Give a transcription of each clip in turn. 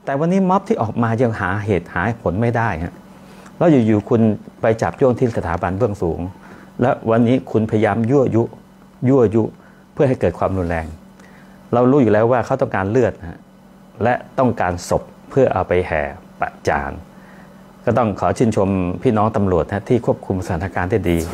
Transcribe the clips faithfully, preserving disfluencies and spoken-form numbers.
แต่วันนี้ม็อบที่ออกมายังหาเหตุหาผลไม่ได้ฮะแล้วอยู่ๆคุณไปจับโยงที่สถาบันเบื้องสูงและวันนี้คุณพยายามยั่วยุยั่วยุเพื่อให้เกิดความรุนแรงเรารู้อยู่แล้วว่าเขาต้องการเลือดฮะและต้องการศพเพื่อเอาไปแห่ประจานก็ต้องขอชื่นชมพี่น้องตำรวจนะที่ควบคุมสถานการณ์ได้ดี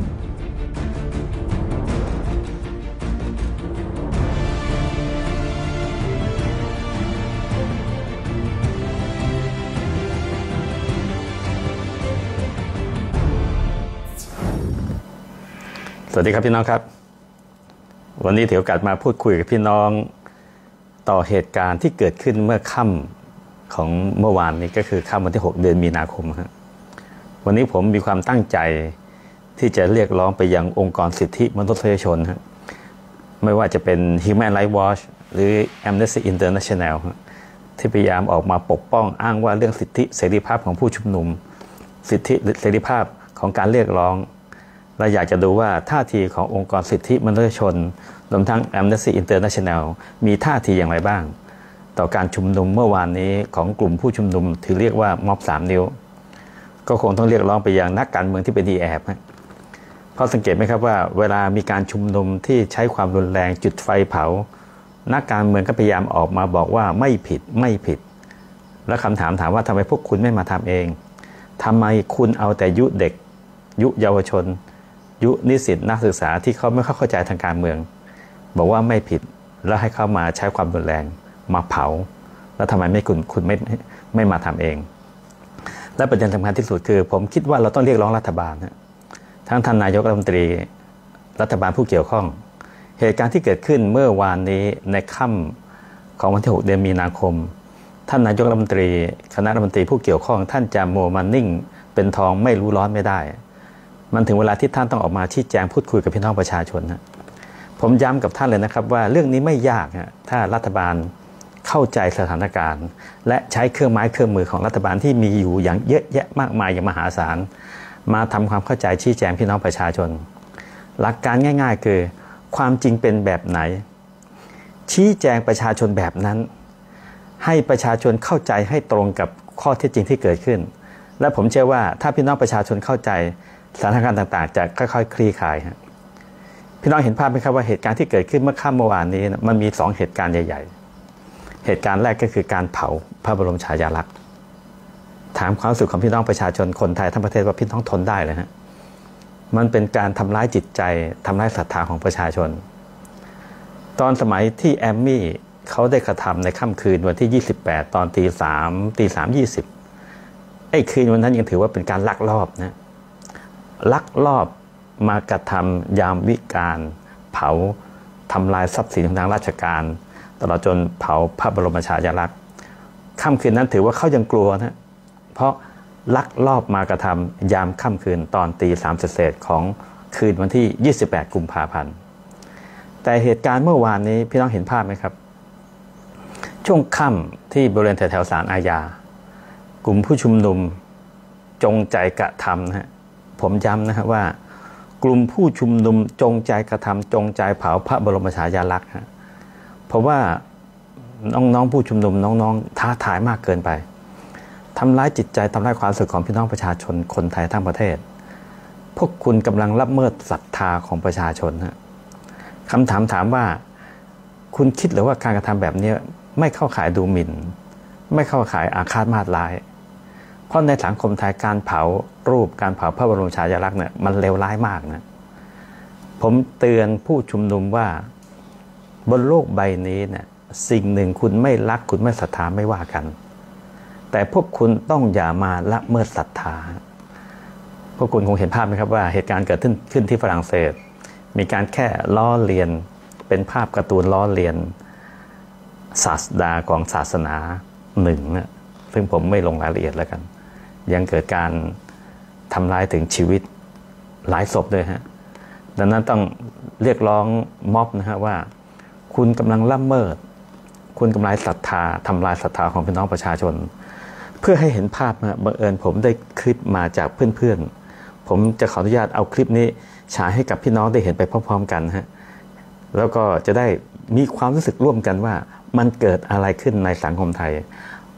สวัสดีครับพี่น้องครับวันนี้ถือโอกาสมาพูดคุยกับพี่น้องต่อเหตุการณ์ที่เกิดขึ้นเมื่อค่ำของเมื่อวานนี้ก็คือค่ำวันที่หกเดือนมีนาคมครับวันนี้ผมมีความตั้งใจที่จะเรียกร้องไปยังองค์กรสิทธิมนุษยชนครับไม่ว่าจะเป็น Human Rights Watch หรือ Amnesty International ที่พยายามออกมาปกป้องอ้างว่าเรื่องสิทธิเสรีภาพของผู้ชุมนุมสิทธิเสรีภาพของการเรียกร้องเราอยากจะดูว่าท่าทีขององค์กรสิทธิมนุษยชนรวมทั้ง Amnesty International มีท่าทีอย่างไรบ้างต่อการชุมนุมเมื่อวานนี้ของกลุ่มผู้ชุมนุมที่เรียกว่าม็อบสามนิ้วก็คงต้องเรียกร้องไปยังนักการเมืองที่เป็นดีแอบเพราะสังเกตไหมครับว่าเวลามีการชุมนุมที่ใช้ความรุนแรงจุดไฟเผานักการเมืองก็พยายามออกมาบอกว่าไม่ผิดไม่ผิดแล้วคำถามถามว่าทำไมพวกคุณไม่มาทำเองทำไมคุณเอาแต่ยุเด็กยุเยาวชนยุนิสิตนักศึกษาที่เขาไม่เข้าใจทางการเมืองบอกว่าไม่ผิดแล้วให้เข้ามาใช้ความรุนแรงมาเผาแล้วทำไมไม่คุณคุณไม่ไม่มาทำเองและประเด็นสำคัญที่สุดคือผมคิดว่าเราต้องเรียกร้องรัฐบาลนะทั้งท่านนายกรัฐมนตรีรัฐบาลผู้เกี่ยวข้องเหตุการณ์ที่เกิดขึ้นเมื่อวานนี้ในค่ำของวันที่หกเดือนมีนาคมท่านนายกรัฐมนตรีคณะรัฐมนตรีผู้เกี่ยวข้องท่านจะโมมันนิ่งเป็นทองไม่รู้ร้อนไม่ได้มันถึงเวลาที่ท่านต้องออกมาชี้แจงพูดคุยกับพี่น้องประชาชนนะผมย้ำกับท่านเลยนะครับว่าเรื่องนี้ไม่ยากนะถ้ารัฐบาลเข้าใจสถานการณ์และใช้เครื่องไม้เครื่องมือของรัฐบาลที่มีอยู่อย่างเยอะแยะมากมายอย่างมหาศาลมาทำความเข้าใจชี้แจงพี่น้องประชาชนหลักการง่ายๆคือความจริงเป็นแบบไหนชี้แจงประชาชนแบบนั้นให้ประชาชนเข้าใจให้ตรงกับข้อเท็จจริงที่เกิดขึ้นและผมเชื่อว่าถ้าพี่น้องประชาชนเข้าใจสถานการณ์ต่างๆจะค่อยๆคลี่คลายครับพี่น้องเห็นภาพไหมครับว่าเหตุการณ์ที่เกิดขึ้นเมื่อค่ำเมื่อวานนี้มันมีสองเหตุการณ์ใหญ่ๆเหตุการณ์แรกก็คือการเผาพระบรมฉายาลักษณ์ถามความรู้สึกของพี่น้องประชาชนคนไทยทั้งประเทศว่าพี่น้องทนได้เลยฮะมันเป็นการทำร้ายจิตใจทำร้ายศรัทธาของประชาชนตอนสมัยที่แอมมี่เขาได้กระทำในค่ำคืนวันที่ยี่สิบแปดตอนตีสามตีสามยี่สิบไอ้คืนวันนั้นยังถือว่าเป็นการลักลอบนะลักลอบมากระทำยามวิกาลเผาทำลายทรัพย์สินของทางราชการตลอดจนเผาพระบรมฉายาลักษณ์ค่ำคืนนั้นถือว่าเขายังกลัวนะเพราะลักลอบมากระทำยามค่ำคืนตอนตีสามเศษของคืนวันที่ยี่สิบแปดกุมภาพันธ์แต่เหตุการณ์เมื่อวานนี้พี่น้องเห็นภาพไหมครับช่วงค่ำที่บริเวณแถวๆศาลอาญากลุ่มผู้ชุมนุมจงใจกระทำนะฮะผมย้ำนะครับว่ากลุ่มผู้ชุมนุมจงใจกระทำจงใจเผาพระบรมฉายาลักษณ์ฮะเพราะว่าน้องๆผู้ชุมนุมน้องๆท้าทายมากเกินไปทำร้ายจิตใจทำร้ายความรู้สึกของพี่น้องประชาชนคนไทยทั้งประเทศพวกคุณกำลังละเมิดศรัทธาของประชาชนฮะคำถามถามว่าคุณคิดหรือว่าการกระทำแบบนี้ไม่เข้าข่ายดูหมิ่นไม่เข้าข่ายอาฆาตมาตร้ายเพราะในสังคมไทยการเผารูปการเผาพระบรมฉายาลักษณ์เนี่ยมันเลวร้ายมากนะผมเตือนผู้ชุมนุมว่าบนโลกใบนี้เนี่ยสิ่งหนึ่งคุณไม่รักคุณไม่ศรัทธาไม่ว่ากันแต่พวกคุณต้องอย่ามาละเมิดศรัทธาพวกคุณคงเห็นภาพไหมครับว่าเหตุการณ์เกิดขึ้นขึ้นที่ฝรั่งเศสมีการแค่ล้อเลียนเป็นภาพการ์ตูนล้อเลียนศาสดาของศาสนาหนึ่งนะซึ่งผมไม่ลงรายละเอียดแล้วกันยังเกิดการทำร้ายถึงชีวิตหลายศพด้วยฮะดังนั้นต้องเรียกร้องม็อบนะฮะว่าคุณกำลังละเมิดคุณกำลังศรัทธาทำลายศรัทธาของพี่น้องประชาชนเพื่อให้เห็นภาพนะบังเอิญผมได้คลิปมาจากเพื่อนๆผมจะขออนุญาตเอาคลิปนี้ฉายให้กับพี่น้องได้เห็นไปพร้อมๆกันฮะแล้วก็จะได้มีความรู้สึกร่วมกันว่ามันเกิดอะไรขึ้นในสังคมไทย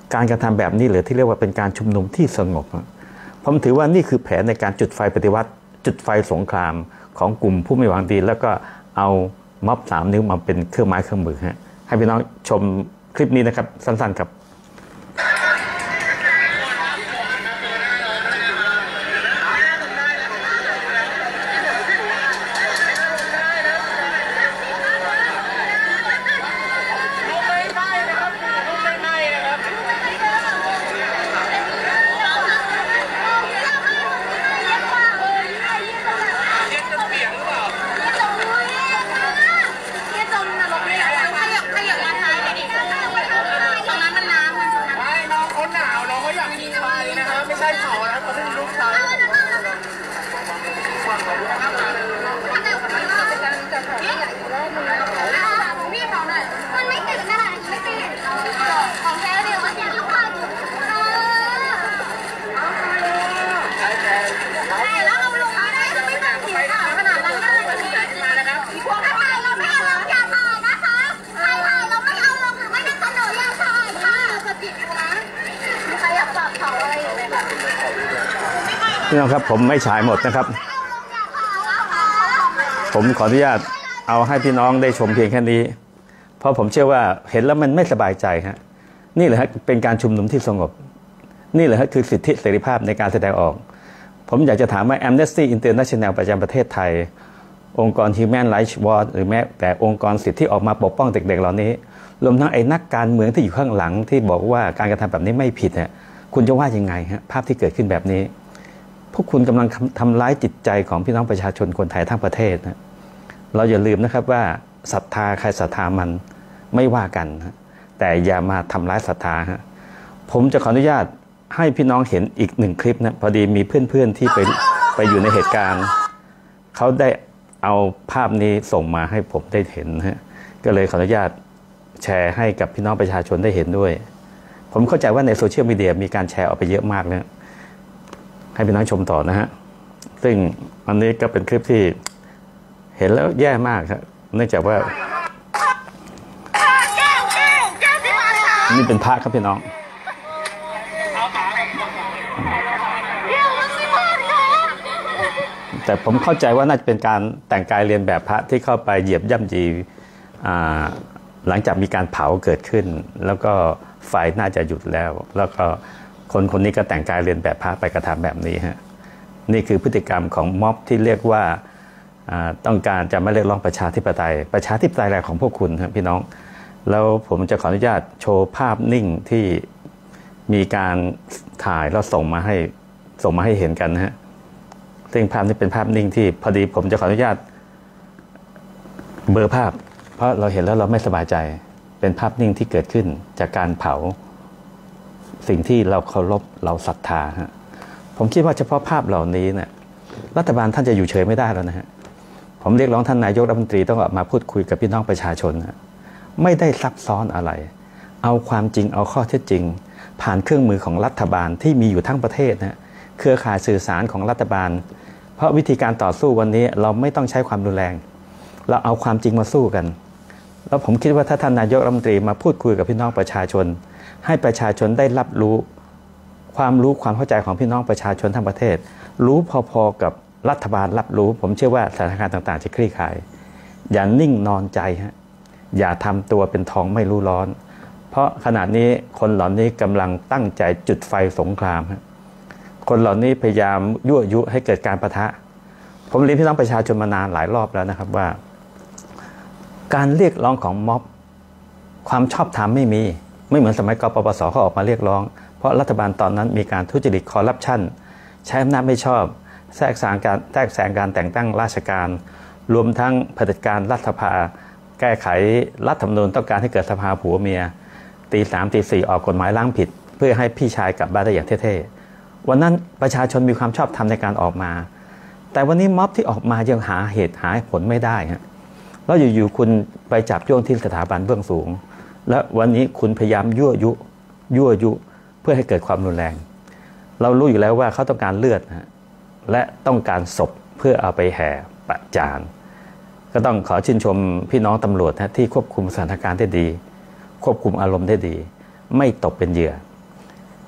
การกระทำแบบนี้หรือที่เรียกว่าเป็นการชุมนุมที่สงบผมถือว่านี่คือแผนในการจุดไฟปฏิวัติจุดไฟสงครามของกลุ่มผู้ไม่หวังดีแล้วก็เอาม็อบสามนิ้วมาเป็นเครื่องไม้เครื่องมือฮะให้พี่น้องชมคลิปนี้นะครับสั้นๆครับพี่น้องครับผมไม่ฉายหมดนะครับผมขออนุญาตเอาให้พี่น้องได้ชมเพียงแค่นี้เพราะผมเชื่อว่าเห็นแล้วมันไม่สบายใจฮะนี่แหละฮะเป็นการชุมนุมที่สงบนี่แหละฮะคือสิทธิเสรีภาพในการแสดงออกผมอยากจะถามว่า Amnesty International ประจำประเทศไทยองค์กร Human Rights Watch หรือแม้แต่องค์กรสิทธิที่ออกมาปกป้องเด็กๆเหล่านี้รวมทั้งไอ้นักการเมืองที่อยู่ข้างหลังที่บอกว่าการกระทำแบบนี้ไม่ผิดเนี่ยคุณจะว่ายังไงฮะภาพที่เกิดขึ้นแบบนี้พวกคุณกำลังทำร้ายจิตใจของพี่น้องประชาชนคนไทยทั้งประเทศนะเราอย่าลืมนะครับว่าศรัทธาใครศรัทธามันไม่ว่ากันนะแต่อย่ามาทำร้ายศรัทธาฮะผมจะขออนุญาตให้พี่น้องเห็นอีกหนึ่งคลิปนะพอดีมีเพื่อนๆที่ไปไปอยู่ในเหตุการณ์เขาได้เอาภาพนี้ส่งมาให้ผมได้เห็นฮะก็เลยขออนุญาตแชร์ให้กับพี่น้องประชาชนได้เห็นด้วยผมเข้าใจว่าในโซเชียลมีเดียมีการแชร์ออกไปเยอะมากแล้วให้พี่น้องชมต่อนะฮะซึ่งอันนี้ก็เป็นคลิปที่เห็นแล้วแย่มากครับเนื่องจากว่านี่เป็นพระครับพี่น้องแต่ผมเข้าใจว่าน่าจะเป็นการแต่งกายเรียนแบบพระที่เข้าไปเหยียบย่ำยีหลังจากมีการเผาเกิดขึ้นแล้วก็ไฟน่าจะหยุดแล้วแล้วก็คนคนนี้ก็แต่งกายเรียนแบบพระไปกระทำแบบนี้ฮะนี่คือพฤติกรรมของม็อบที่เรียกว่าต้องการจะมาเรียกร้องประชาธิปไตยประชาธิปไตยอะไรของพวกคุณครับพี่น้องแล้วผมจะขออนุญาตโชว์ภาพนิ่งที่มีการถ่ายแล้วส่งมาให้ส่งมาให้เห็นกันนะฮะซึ่งภาพนี้เป็นภาพนิ่งที่พอดีผมจะขออนุญาตเบลอภาพเพราะเราเห็นแล้วเราไม่สบายใจเป็นภาพนิ่งที่เกิดขึ้นจากการเผาสิ่งที่เราเคารพเราศรัทธาฮะผมคิดว่าเฉพาะภาพเหล่านี้เนี่ยรัฐบาลท่านจะอยู่เฉยไม่ได้แล้วนะฮะผมเรียกร้องท่านนายกรัฐมนตรีต้องออกมาพูดคุยกับพี่น้องประชาชนนะไม่ได้ซับซ้อนอะไรเอาความจริงเอาข้อเท็จจริงผ่านเครื่องมือของรัฐบาลที่มีอยู่ทั้งประเทศนะเครือข่ายสื่อสารของรัฐบาลเพราะวิธีการต่อสู้วันนี้เราไม่ต้องใช้ความรุนแรงเราเอาความจริงมาสู้กันแล้วผมคิดว่าถ้าท่านนายกรัฐมนตรีมาพูดคุยกับพี่น้องประชาชนให้ประชาชนได้รับรู้ความรู้ความเข้าใจของพี่น้องประชาชนทั้งประเทศรู้พอๆกับรัฐบาลรับรู้ผมเชื่อว่าสถานการณ์ต่างๆจะคลี่คลายอย่านิ่งนอนใจฮะอย่าทำตัวเป็นทองไม่รู้ร้อนเพราะขณะนี้คนเหล่านี้กำลังตั้งใจจุดไฟสงครามฮะคนเหล่านี้พยายามยั่วยุให้เกิดการปะทะผมเรียนพี่น้องประชาชนมานานหลายรอบแล้วนะครับว่าการเรียกร้องของม็อบความชอบธรรมไม่มีไม่เหมือนสมัยกปปสเขาออกมาเรียกร้องเพราะรัฐบาลตอนนั้นมีการทุจริตคอร์รัปชันใช้อำนาจไม่ชอบแทรกแซงการแทรกแซงการแต่งตั้งราชการรวมทั้งเผด็จการรัฐสภาแก้ไขรัฐธรรมนูญต้องการให้เกิดสภาผัวเมียตีสามตีสี่ออกกฎหมายล้างผิดเพื่อให้พี่ชายกลับบ้านได้อย่างเท่ๆวันนั้นประชาชนมีความชอบธรรมในการออกมาแต่วันนี้ม็อบที่ออกมายังหาเหตุหาผลไม่ได้ฮะแล้วอยู่ๆคุณไปจับโยงที่สถาบันเบื้องสูงและวันนี้คุณพยายามยั่วยุยั่วยุเพื่อให้เกิดความรุนแรงเรารู้อยู่แล้วว่าเขาต้องการเลือดนะและต้องการศพเพื่อเอาไปแห่ประจานก็ต้องขอชื่นชมพี่น้องตำรวจนะที่ควบคุมสถานการณ์ได้ดีควบคุมอารมณ์ได้ดีไม่ตกเป็นเหยื่อ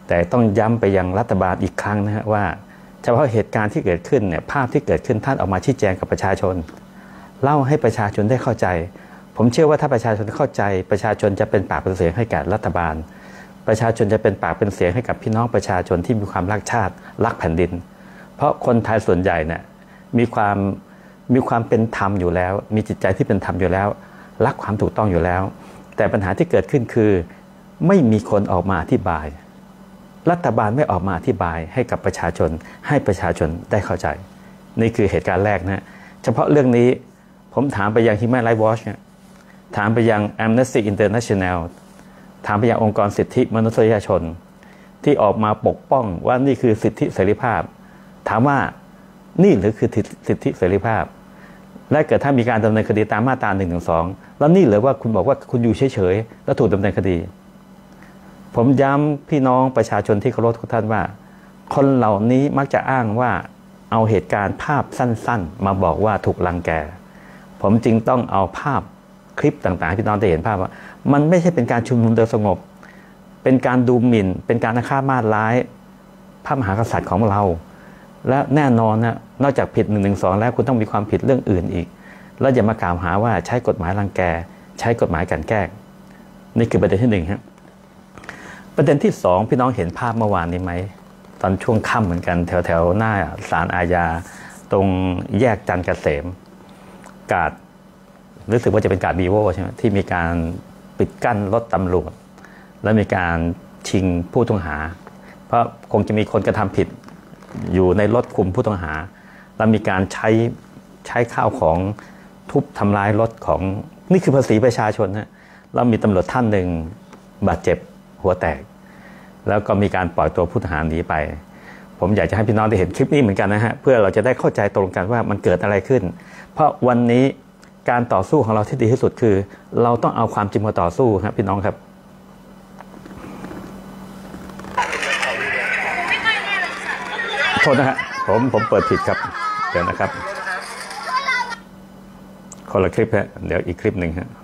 แต่ต้องย้ำไปยังรัฐบาลอีกครั้งนะฮะว่าเฉพาะเหตุการณ์ที่เกิดขึ้นเนี่ยภาพที่เกิดขึ้นท่านออกมาชี้แจงกับประชาชนเล่าให้ประชาชนได้เข้าใจผมเชื่อว่าถ้าประชาชนเข้าใจประชาชนจะเป็นปากเป็นเสียงให้แก่รัฐบาลประชาชนจะเป็นปากเป็นเสียงให้กับพี่น้องประชาชนที่มีความรักชาติรักแผ่นดินเพราะคนไทยส่วนใหญ่เนี่ยมีความมีความเป็นธรรมอยู่แล้วมีจิตใจที่เป็นธรรมอยู่แล้วรักความถูกต้องอยู่แล้วแต่ปัญหาที่เกิดขึ้นคือไม่มีคนออกมาอธิบายรัฐบาลไม่ออกมาอธิบายให้กับประชาชนให้ประชาชนได้เข้าใจนี่คือเหตุการณ์แรกนะเฉพาะเรื่องนี้ผมถามไปยัง Human Rights Watch เนี่ยถามไปยัง Amnesty International ถามไปยังองค์กรสิทธิมนุษยชนที่ออกมาปกป้องว่านี่คือสิทธิเสรีภาพถามว่านี่หรือคือสิทธิเสรีภาพและเกิดถ้ามีการดำเนินคดีตามมาตราหนึ่งหนึ่งสองแล้วนี่หรือว่าคุณบอกว่าคุณอยู่เฉยๆแล้วถูกดำเนินคดีผมย้ำพี่น้องประชาชนที่เคารพทุกท่านว่าคนเหล่านี้มักจะอ้างว่าเอาเหตุการณ์ภาพสั้นๆมาบอกว่าถูกรังแกผมจึงต้องเอาภาพคลิปต่างๆพี่น้องได้เห็นภาพว่ามันไม่ใช่เป็นการชุมนุมโดยสงบเป็นการดูหมิ่นเป็นการอาฆาตมาตร้ายพระมหากษัตริย์ของเราและแน่นอนนะนอกจากผิดหนึ่งหนึ่งสองแล้วคุณต้องมีความผิดเรื่องอื่นอีกแล้วอย่ามากล่าวหาว่าใช้กฎหมายรังแกใช้กฎหมายกลั่นแกล้งนี่คือประเด็นที่หนึ่งครับประเด็นที่สองพี่น้องเห็นภาพเมื่อวานนี้ไหมตอนช่วงค่ำเหมือนกันแถวแถวหน้าศาลอาญาตรงแยกจันทร์เกษมกาดรู้สึกว่าจะเป็นกาดบีโวใช่ไหมที่มีการปิดกั้นรถตำรวจและมีการชิงผู้ต้องหาเพราะคงจะมีคนกระทำผิดอยู่ในรถคุมผู้ต้องหาแล้วมีการใช้ใช้ข้าวของทุบทำลายรถของนี่คือภาษีประชาชนนะแล้วมีตำรวจท่านหนึ่งบาดเจ็บหัวแตกแล้วก็มีการปล่อยตัวผู้ต้องหาหนีไปผมอยากจะให้พี่น้องได้เห็นคลิปนี้เหมือนกันนะฮะเพื่อเราจะได้เข้าใจตรงกันว่ามันเกิดอะไรขึ้นเพราะวันนี้การต่อสู้ของเราที่ดีที่สุดคือเราต้องเอาความจริงมาต่อสู้ครับพี่น้องครับโทษนะฮะผมผมเปิดผิดครับเดี๋ยวนะครับคนละคลิปฮะเดี๋ยวอีกคลิปหนึ่งฮะ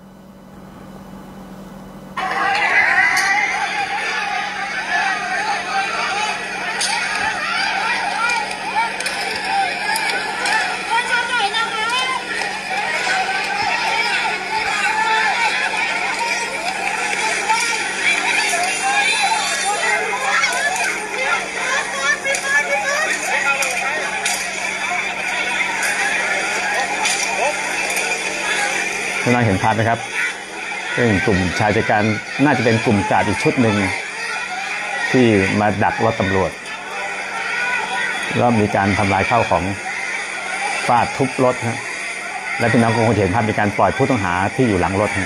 พี่น้องเห็นภาพไหมครับซึ่งกลุ่มชายชะกันน่าจะเป็นกลุ่มกาดอีกชุดหนึ่งที่มาดักรถตำรวจแล้วมีการทำลายข้าวของฟาดทุบรถนะและพี่น้องคงเห็นภาพมีการปล่อยผู้ต้องหาที่อยู่หลังรถนะ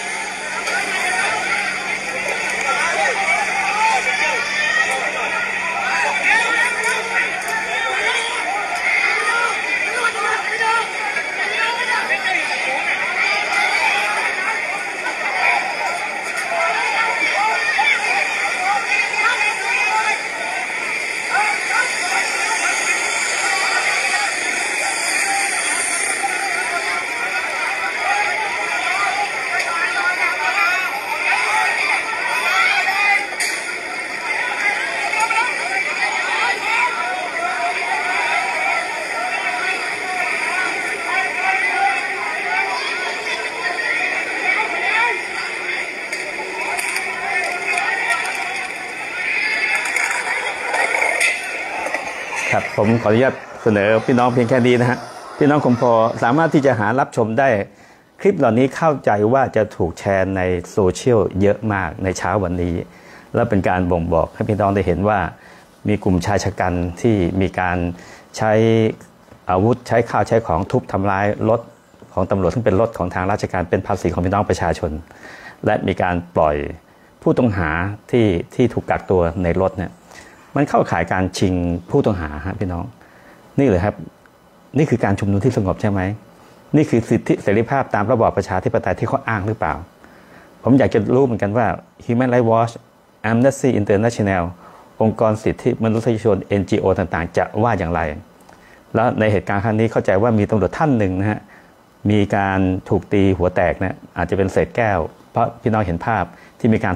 ครับผมขออนุญาตเสนอพี่น้องเพียงแค่นี้นะฮะพี่น้องคงพอสามารถที่จะหารับชมได้คลิปเหล่านี้เข้าใจว่าจะถูกแชร์ในโซเชียลเยอะมากในเช้าวันนี้และเป็นการบ่งบอกให้พี่น้องได้เห็นว่ามีกลุ่มชายชะกันที่มีการใช้อาวุธใช้ข้าวใช้ของทุบทำลายรถของตำรวจซึ่งเป็นรถของทางราชการเป็นภาษีของพี่น้องประชาชนและมีการปล่อยผู้ต้องหาที่ที่ถูกกักตัวในรถเนี่ยมันเข้าข่ายการชิงผู้ต้องหาฮะพี่น้องนี่เลยครับนี่คือการชุมนุมที่สงบใช่ไหมนี่คือสิทธิเสรีภาพตามระบอบประชาธิปไตยที่เขาอ้างหรือเปล่าผมอยากจะรู้เหมือนกันว่า Human Rights Watch Amnesty International องค์กรสิทธิมนุษยชน เอ็น จี โอ ต่างๆจะว่าอย่างไรแล้วในเหตุการณ์ครั้งนี้เข้าใจว่ามีตำรวจท่านหนึ่งนะฮะมีการถูกตีหัวแตกนะอาจจะเป็นเศษแก้วเพราะพี่น้องเห็นภาพที่มีการทุบ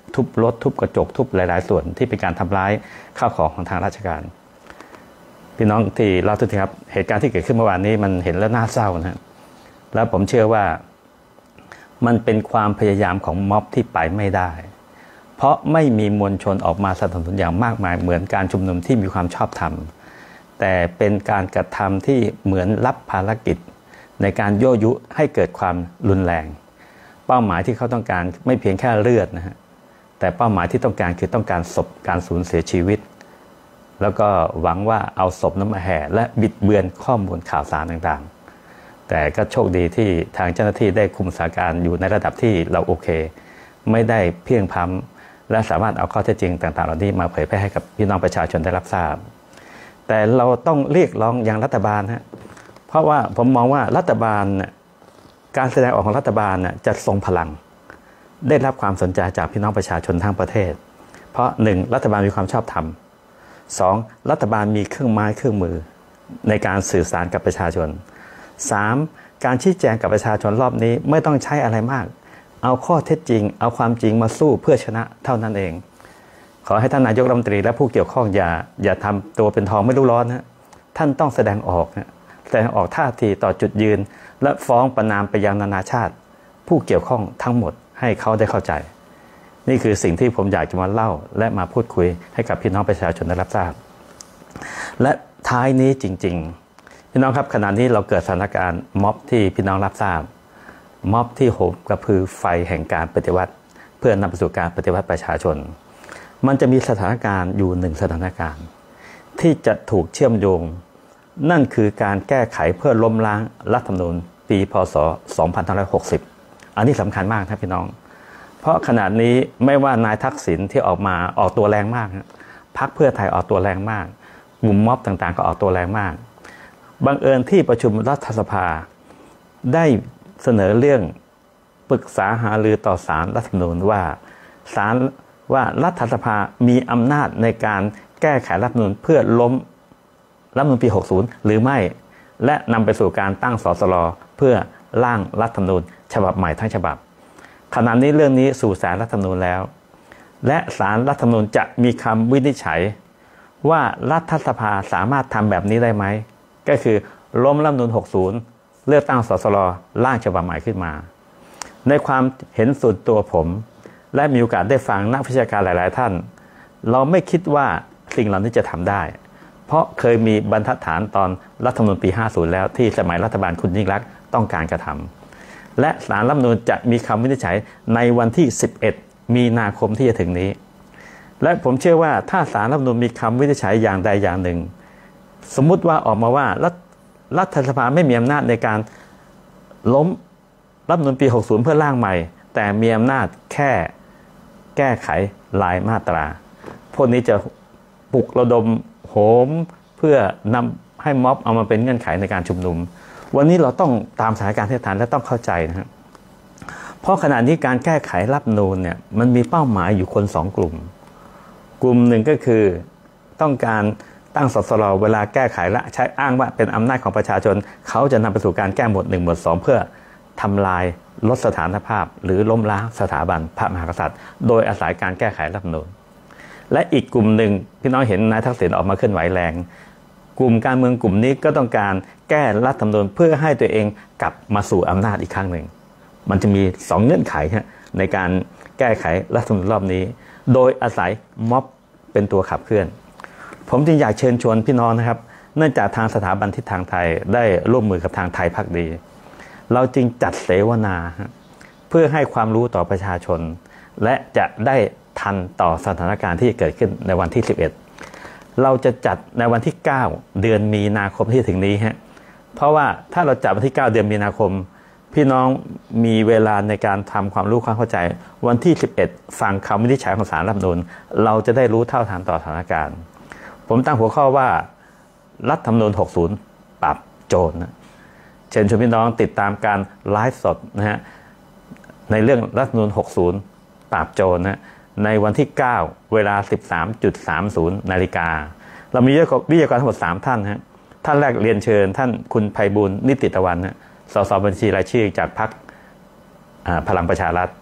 ทุบรถทุบกระจกทุบหลายๆส่วนที่เป็นการทำร้ายข้าวของของทางราชการพี่น้องที่เราทุกท่านครับเหตุการณ์ที่เกิดขึ้นเมื่อวานนี้มันเห็นแล้วน่าเศร้านะแล้วผมเชื่อว่ามันเป็นความพยายามของม็อบที่ไปไม่ได้เพราะไม่มีมวลชนออกมาสนับสนุนอย่างมากมายเหมือนการชุมนุมที่มีความชอบธรรมแต่เป็นการกระทำที่เหมือนรับภารกิจในการยั่วยุให้เกิดความรุนแรงเป้าหมายที่เขาต้องการไม่เพียงแค่เลือดนะฮะแต่เป้าหมายที่ต้องการคือต้องการศพการสูญเสียชีวิตแล้วก็หวังว่าเอาศพนั้นมาแห่และบิดเบือนข้อมูลข่าวสารต่างๆแต่ก็โชคดีที่ทางเจ้าหน้าที่ได้คุมสถานการณ์อยู่ในระดับที่เราโอเคไม่ได้เพียงพล้ำและสามารถเอาข้อเท็จจริงต่างๆเหล่านี้มาเผยแพร่ให้กับพี่น้องประชาชนได้รับทราบแต่เราต้องเรียกร้องอย่างรัฐบาลฮะเพราะว่าผมมองว่ารัฐบาลการแสดงออกของรัฐบาลจะทรงพลังได้รับความสนใจจากพี่น้องประชาชนทั้งประเทศเพราะหนึ่งรัฐบาลมีความชอบธรรมสองรัฐบาลมีเครื่องไม้เครื่องมือในการสื่อสารกับประชาชนสามการชี้แจงกับประชาชนรอบนี้ไม่ต้องใช้อะไรมากเอาข้อเท็จจริงเอาความจริงมาสู้เพื่อชนะเท่านั้นเองขอให้ท่านนายกรัฐมนตรีและผู้เกี่ยวข้องอย่าอย่าทำตัวเป็นทองไม่รู้ร้อนนะท่านต้องแสดงออกนะแสดงออกท่าทีต่อจุดยืนและฟ้องประณามไปยังนานาชาติผู้เกี่ยวข้องทั้งหมดให้เขาได้เข้าใจนี่คือสิ่งที่ผมอยากจะมาเล่าและมาพูดคุยให้กับพี่น้องประชาชนได้รับทราบและท้ายนี้จริงๆพี่น้องครับขณะนี้เราเกิดสถานการณ์ม็อบที่พี่น้องรับทราบม็อบที่โหมกระพือไฟแห่งการปฏิวัติเพื่อนำไปสู่การปฏิวัติประชาชนมันจะมีสถานการณ์อยู่หนึ่งสถานการณ์ที่จะถูกเชื่อมโยงนั่นคือการแก้ไขเพื่อล้มล้างรัฐธรรมนูญปีพ.ศ. สองพันห้าร้อยหกสิบอันนี้สำคัญมากครับพี่น้องเพราะขณะนี้ไม่ว่านายทักษิณที่ออกมาออกตัวแรงมากพรรคเพื่อไทยออกตัวแรงมากกลุ่มม็อบต่างๆก็ออกตัวแรงมากบังเอิญที่ประชุมรัฐสภาได้เสนอเรื่องปรึกษาหารือต่อศาลรัฐธรรมนูญว่าศาลว่ารัฐสภามีอำนาจในการแก้ไขรัฐธรรมนูญเพื่อล้มรัฐธรรมนูญปีหกสิบหรือไม่และนำไปสู่การตั้งสสรเพื่อร่างรัฐธรรมนูญฉบับใหม่ทั้งฉบับขณะนี้เรื่องนี้สู่ศาลรัฐธรรมนูญแล้วและศาลรัฐธรรมนูญจะมีคำวินิจฉัยว่ารัฐสภาสามารถทำแบบนี้ได้ไหมก็คือล้มรัฐธรรมนูญหกสิบเลือกตั้งสสรร่างฉบับใหม่ขึ้นมาในความเห็นส่วนตัวผมและมีโอกาสได้ฟังนักวิชาการหลายๆท่านเราไม่คิดว่าสิ่งเหล่านี้จะทำได้เพราะเคยมีบรรทัดฐานตอนรัฐธรรมนูญปีห้าสิบแล้วที่สมัยรัฐบาลคุณยิ่งลักษณ์ต้องการกระทำและศาลรัฐธรรมนูญจะมีคำวินิจฉัยในวันที่สิบเอ็ดมีนาคมที่จะถึงนี้และผมเชื่อว่าถ้าศาลรัฐธรรมนูญมีคำวินิจฉัยอย่างใดอย่างหนึ่งสมมุติว่าออกมาว่ารัฐรัฐสภาไม่มีอำนาจในการล้มรัฐธรรมนูญปีหกสิบเพื่อร่างใหม่แต่มีอำนาจแค่แก้ไขรายมาตราพวกนี้จะปลุกระดมโหมเพื่อนำให้ม็อบเอามาเป็นเงื่อนไขในการชุมนุมวันนี้เราต้องตามสถานการณ์ที่ทันและต้องเข้าใจนะครับเพราะขณะนี้การแก้ไขรัฐธรรมนูญเนี่ยมันมีเป้าหมายอยู่คนสองกลุ่มกลุ่มหนึ่งก็คือต้องการตั้งสสรเวลาแก้ไขและใช้อ้างว่าเป็นอำนาจของประชาชนเขาจะนำไปสู่การแก้หมวดหนึ่งหมวดสองเพื่อทำลายลดสถานภาพหรือล้มล้างสถาบันพระมหากษัตริย์โดยอาศัยการแก้ไขรัฐธรรมนูญและอีกกลุ่มหนึ่งพี่น้องเห็นนายทักษิณออกมาเคลื่อนไหวแรงกลุ่มการเมืองกลุ่มนี้ก็ต้องการแก้รัฐธรรมนูญเพื่อให้ตัวเองกลับมาสู่อำนาจอีกครั้งหนึ่งมันจะมีสองเงื่อนไขในการแก้ไขรัฐธรรมนูญรอบนี้โดยอาศัยม็อบเป็นตัวขับเคลื่อนผมจึงอยากเชิญชวนพี่น้องนะครับเนื่องจากทางสถาบันทิศทางไทยได้ร่วมมือกับทางไทยภักดีเราจึงจัดเสวนาเพื่อให้ความรู้ต่อประชาชนและจะได้ทันต่อสถานการณ์ที่เกิดขึ้นในวันที่สิบเอ็ดเราจะจัดในวันที่เก้าเดือนมีนาคมที่ถึงนี้ฮะเพราะว่าถ้าเราจัดวันที่เก้าเดือนมีนาคมพี่น้องมีเวลาในการทำความรู้ความเข้าใจวันที่สิบเอ็ดฟังคำวินิจฉัยของศาลรัฐธรรมนูญเราจะได้รู้เท่าทันต่อสถานการณ์ผมตั้งหัวข้อว่ารัฐธรรมนูญหกสิบปราบโจรนะเชิญชวนพี่น้องติดตามการไลฟ์สดนะฮะในเรื่องรัฐธรรมนูญหกสิบปราบโจรนะในวันที่เก้าเวลา สิบสามสามสิบ นาฬิกาเรามีวิทยากรทั้งหมดสามท่านฮะท่านแรกเรียนเชิญท่านคุณไพบูลย์นิติตะวันนะสสบัญชีรายชื่อจากพรรคพลังประชารัฐ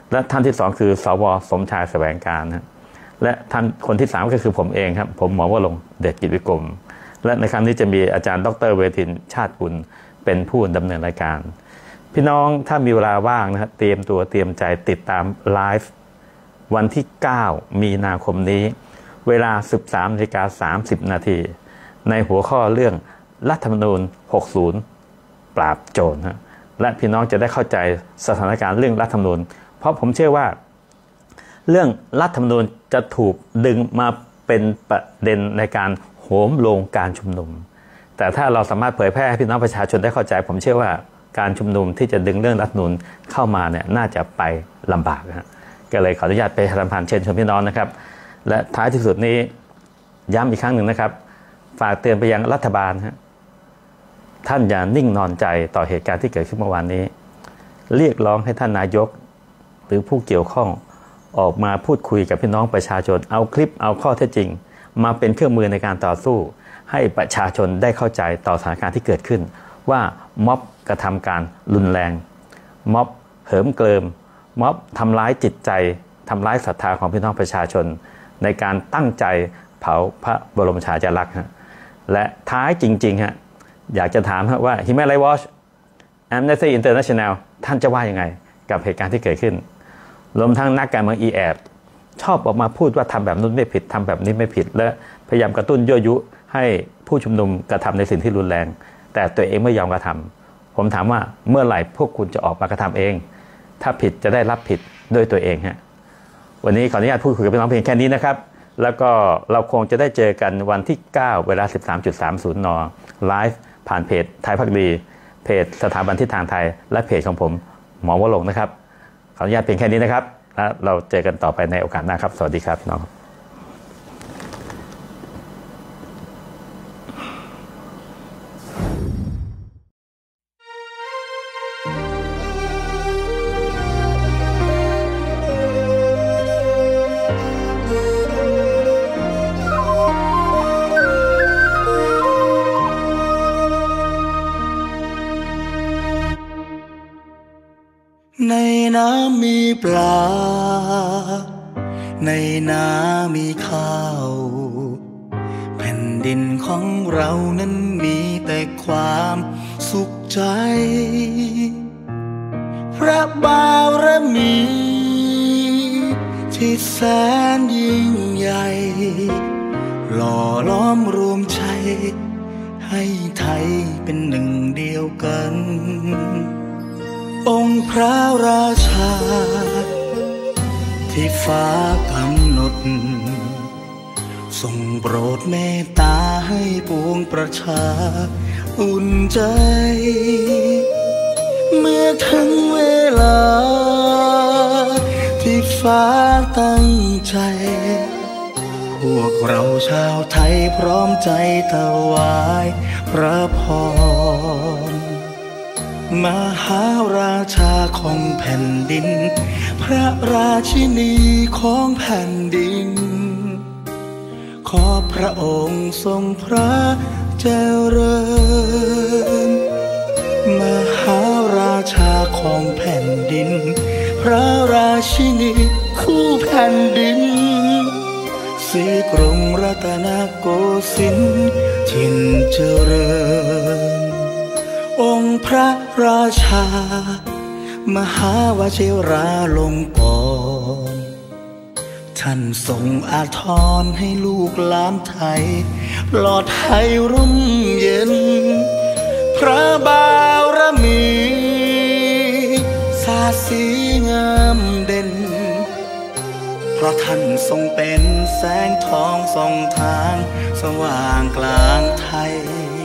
และท่านที่สองคือสวสมชายแสวงการนะและท่านคนที่สามก็คือผมเองครับผมหมอวรงค์เดชกิจวิกรมและในครั้งนี้จะมีอาจารย์ดรเวทินชาติกุลเป็นผู้ดำเนินรายการพี่น้องถ้ามีเวลาว่างนะครับเตรียมตัวเตรียมใจติดตามไลฟ์วันที่เก้ามีนาคมนี้เวลา สิบสามนาฬิกาสามสิบนาทีในหัวข้อเรื่องรัฐธรรมนูญหกสิบปราบโจรฮะและพี่น้องจะได้เข้าใจสถานการณ์เรื่องรัฐธรรมนูญเพราะผมเชื่อว่าเรื่องรัฐธรรมนูญจะถูกดึงมาเป็นประเด็นในการโหมโรงการชุมนุมแต่ถ้าเราสามารถเผยแพร่ให้พี่น้องประชาชนได้เข้าใจผมเชื่อว่าการชุมนุมที่จะดึงเรื่องรัฐธรรมนูญเข้ามาเนี่ยน่าจะไปลำบากนะก็เลยขออนุญาตไปทำผ่านเชิญชวนพี่น้องนะครับและท้ายที่สุดนี้ย้ำอีกครั้งหนึ่งนะครับฝากเตือนไปยังรัฐบาลฮะท่านอย่านิ่งนอนใจต่อเหตุการณ์ที่เกิดขึ้นเมื่อวานนี้เรียกร้องให้ท่านนายกหรือผู้เกี่ยวข้องออกมาพูดคุยกับพี่น้องประชาชนเอาคลิปเอาข้อเท็จจริงมาเป็นเครื่องมือในการต่อสู้ให้ประชาชนได้เข้าใจต่อสถานการณ์ที่เกิดขึ้นว่าม็อบกระทำการรุนแรงม็อบเหิมเกริมม็อบทำร้ายจิตใจทำร้ายศรัทธาของพี่น้องประชาชนในการตั้งใจเผาพระบรมฉายาลักษณ์และท้ายจริงๆฮะอยากจะถามว่า Human Rights Watch Amnesty International ท่านจะว่ายังไงกับเหตุการณ์ที่เกิดขึ้นรวมทั้งนักการเมืองอีแอบชอบออกมาพูดว่าทำแบบนู้นไม่ผิดทำแบบนี้ไม่ผิดและพยายามกระตุ้นยั่วยุให้ผู้ชุมนุมกระทำในสิ่งที่รุนแรงแต่ตัวเองไม่ยอมกระทำผมถามว่าเมื่อไหร่พวกคุณจะออกมากระทำเองถ้าผิดจะได้รับผิดด้วยตัวเองฮะวันนี้ขออนุญาตพูดคุยกับพี่น้องเพียงแค่นี้นะครับแล้วก็เราคงจะได้เจอกันวันที่เก้าเวลา สิบสามนาฬิกาสามสิบ นไลฟ์ผ่านเพจไทยภักดีเพจสถาบันทิศทางไทยและเพจของผมหมอวรงค์นะครับขออนุญาตเพียงแค่นี้นะครับแล้วเราเจอกันต่อไปในโอกาสหน้าครับสวัสดีครับพี่น้องในน้ำมีปลาในนามีข้าวแผ่นดินของเรานั้นมีแต่ความสุขใจพระบารมีที่แสนยิ่งใหญ่หล่อล้อมรวมใจให้ไทยเป็นหนึ่งเดียวกันองค์พระราชาที่ฟ้ากำหนดทรงโปรดเมตตาให้ปวงประชาอุ่นใจเมื่อถึงเวลาที่ฟ้าตั้งใจพวกเราชาวไทยพร้อมใจถวายพระพรมหาราชาของแผ่นดินพระราชินีของแผ่นดินขอพระองค์ทรงพระเจริญมหาราชาของแผ่นดินพระราชินีคู่แผ่นดินศรีกรุงรัตนโกสินทร์ถิ่นเจริญองค์พระราชามหาวชิราลงกรณ์ท่านทรงอาทรให้ลูกหลานไทยปลอดภัยร่มเย็นพระบารมีสาสีงามเด่นเพราะท่านทรงเป็นแสงทองส่องทางสว่างกลางไทย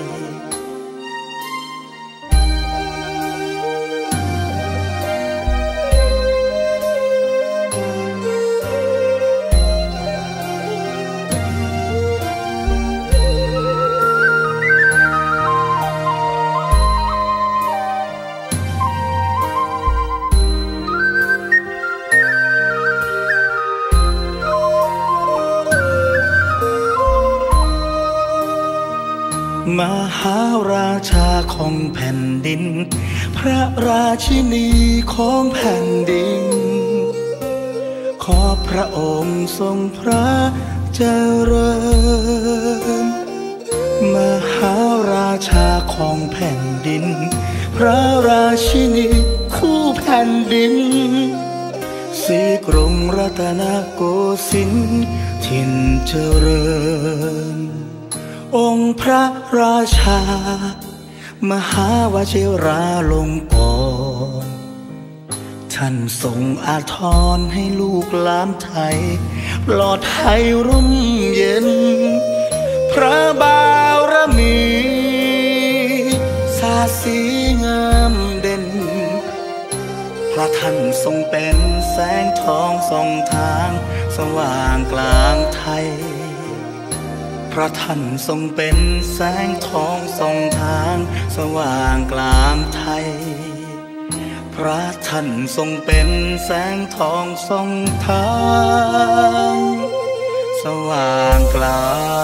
มหาราชาของแผ่นดินพระราชินีของแผ่นดินขอพระองค์ทรงพระเจริญมหาราชาของแผ่นดินพระราชินีคู่แผ่นดินศรีกรุงรัตนโกสินทร์ถิ่นเจริญองค์พระราชามหาวชิราลงกรณ์ท่านทรงอาทรให้ลูกหลานไทยปลอดภัยร่มเย็นพระบารมีสาสีงามเด่นพระท่านทรงเป็นแสงทองส่องทางสว่างกลางไทยพระท่านทรงเป็นแสงทองส่องทางสว่างกลางไทยพระท่านทรงเป็นแสงทองส่องทางสว่างกลาง